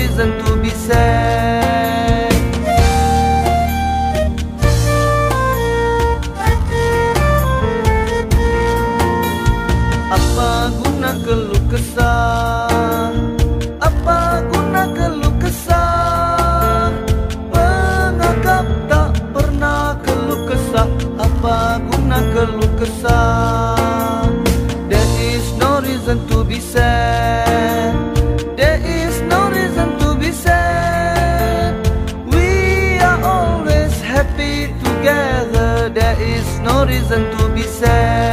reason to be sad. Apa guna keluh kesah? Apa guna keluh kesah? Penganggap tak pernah keluh kesah. Apa guna keluh kesah? There is no reason to be sad. There is no reason to be sad. We are always happy together. There is no reason to be sad.